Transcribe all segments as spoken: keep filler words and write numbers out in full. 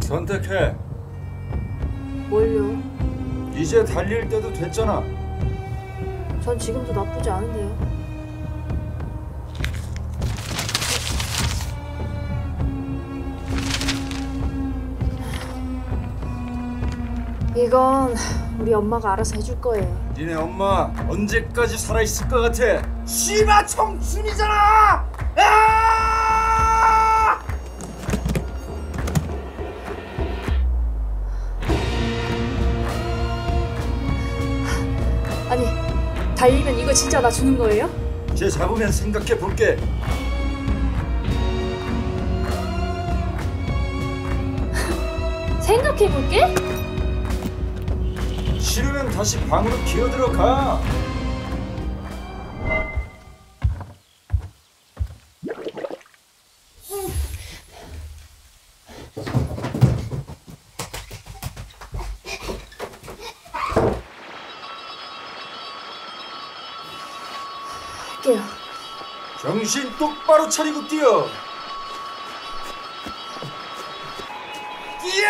선택해. 뭘요? 이제 달릴 때도 됐잖아. 전 지금도 나쁘지 않은데요. 이건 우리 엄마가 알아서 해줄 거예요. 니네 엄마 언제까지 살아있을 것 같아? 씨발 청춘이잖아! 아! 아니, 달리면 이거 진짜 나 주는 거예요? 쟤 잡으면 생각해 볼게. 생각해 볼게? 싫으면 다시 방으로 기어 들어가. 할게요. 정신 똑바로 차리고 뛰어. 뛰어!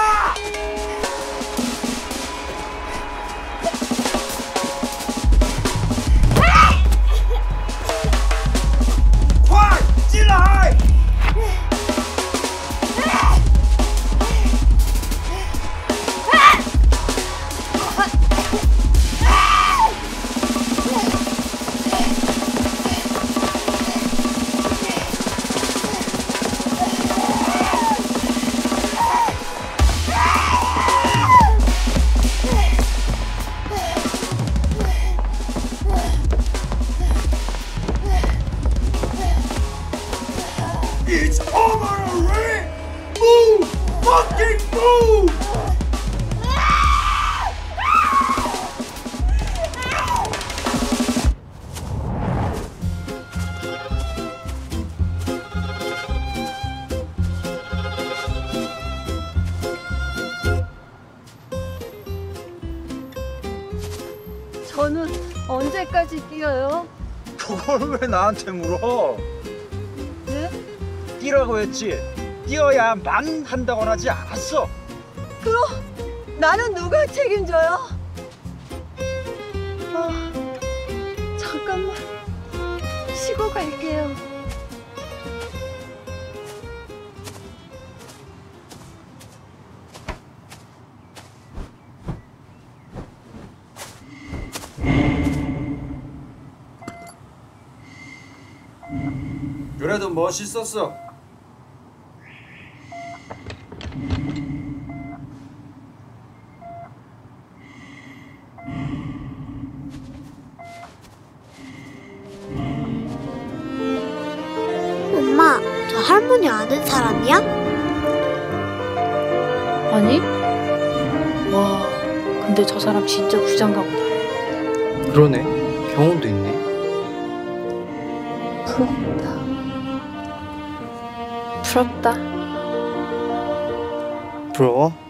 It's over already! Move! Fucking move! 저는 언제까지 뛰어요? 그걸 왜 나한테 물어? 네? 뛰라고 했지. 뛰어야만 한다고 하지 않았어. 그럼 나는 누가 책임져요? 아, 잠깐만 쉬고 갈게요. 그래도 멋있었어. 엄마, 저 할머니 아는 사람이야? 아니? 와, 근데 저 사람 진짜 부자인가 보다. 그러네. 경험도 있네. 부럽다. 부럽다. 부러워?